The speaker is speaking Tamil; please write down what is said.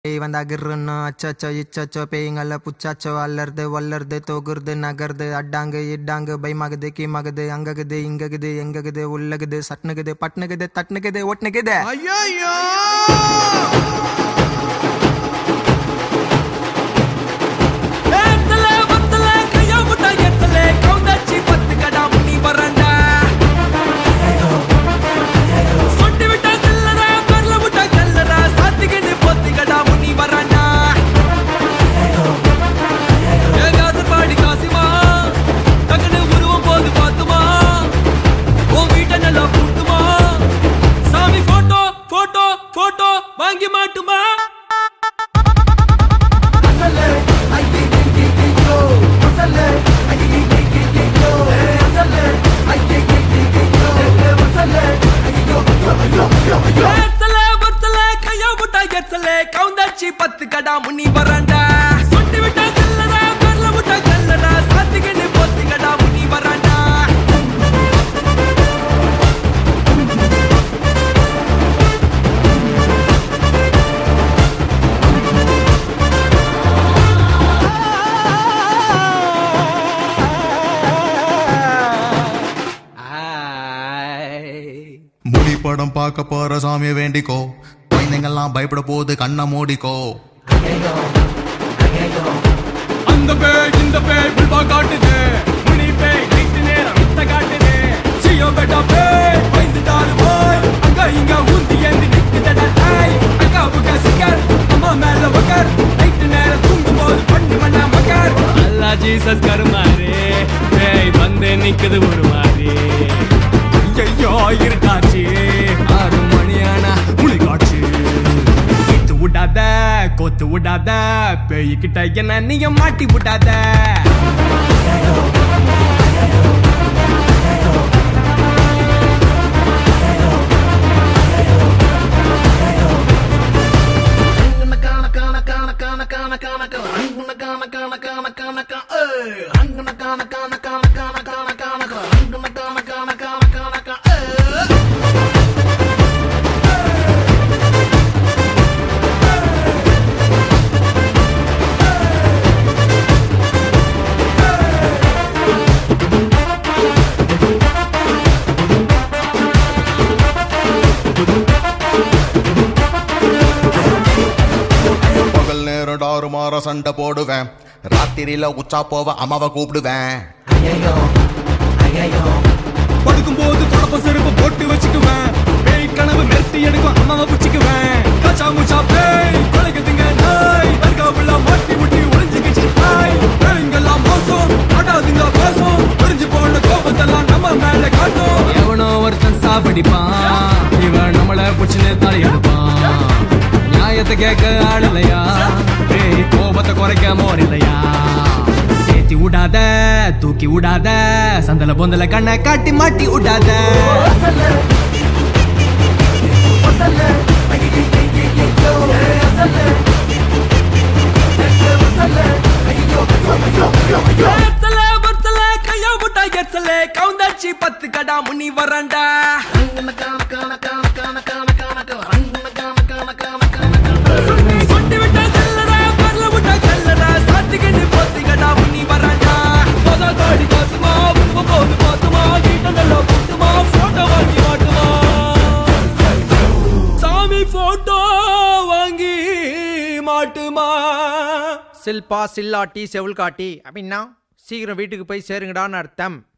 வந்தா கிர்ன்னு அச்சச்சோ இச்சச்சோ பேய்ங்கள புச்சாச்சோ அல்லறது வல்லறது தொகுறது நகருது அட்டாங்கு இட்டாங்கு பயமாகுது கீமாகுது அங்ககுது இங்ககுது எங்ககுது உள்ளகுது சட்னுகுது பட்னுகுது தட்னுகுது ஒட்னுகுது. ஐயோ வாங்கி மாட்டுமா கவுந்தாச்சி 10 கடா முனி வராண்டா சுட்டி விட்டா செல்லடா பரல முட்டா கல்லடா சாத்திக்கின்னு போத்தி கடா முனி வராண்டா. முடி படம் பார்க்க போற சாமியை வேண்டிக்கோ, குழந்தைங்கெல்லாம் பயப்பட போது கண்ணை மூடிக்கோ. அந்த பேய் இந்த பேய் புல்பா காட்டுது, முனி பேய் நைட்டு நேரம் வித்த காட்டுது. சியோ பெட்டா பேய் பயந்துட்டாரு போய் அங்க இங்க ஊந்தி ஏந்தி நிக்குதடா தாய். அக்கா புக்கா சிக்கர் அம்மா மேல வக்கர் நைட்டு நேரம் தூங்கும் போது பண்ணி மண்ணா மக்கர். அல்லா ஜீசஸ் கருமாரே பேய் வந்து நிக்குது ஒரு மாதிரி. ஐயோ இருட்டாச்சு 6 மணியானா முழி காட்சி. இட்டு விடாத கோத்து விடாத பேய்கிட்ட என்ன நீங்க மாட்டி விடாத. மாற சண்டை போடுவேன், ராத்திரியில உச்சா போவ அம்மாவை கூப்பிடுவேன். படுக்கும் போது தொடப்ப செருப்பு போட்டு வச்சுக்குவேன், பேய் கனவு மெருத்தி எடுக்கும் அம்மாவை புச்சிக்குவேன். கச்சா முச்சா பேய் கொலைக்குதுங்க நாய், தர்காவுல மாட்டி முட்டி ஒளிஞ்சுக்கிச்சு நாய். பேய்ங்கெல்லாம் மோசம் ஆடாதுங்க மோசம், புரிஞ்சு போன கோபத்தெல்லாம் நம்ம மேல காட்டும். எவனோ ஒருத்தன் சாப்பிடிப்பான், இவன் நம்மள புச்சுன்னு தாலி எடுப்பான். நியாயத்தை கேட்க ஆள் இல்லையா, பேய் கோபத்தை குறைக்க மோர் இல்லையா. சேர்த்தி விடாத தூக்கி விடாத, சந்தல பொந்தல கண்ணை காட்டி மாட்டி விடாத. கவுந்தாச்சி 10 கடா முனி வராண்டா. சுட்டி விட்டா செல்லடா பரல முட்டா கல்லடா சாத்திக்கின்னு போத்தி கடா முனி வராண்டா. போதா தாடி காசுமா உங்க போது பாத்துமா கீட்டங்கள புட்டுமா போட்டோ வாங்கி மாட்டுமா. சாமி போட்டோ வாங்கி மாட்டுமா. சில்பா சில்லாட்டி செவுள் காட்டி அப்படின்னா சீக்கிரம் வீட்டுக்கு போய் சேருங்கடான்னு அர்த்தம்.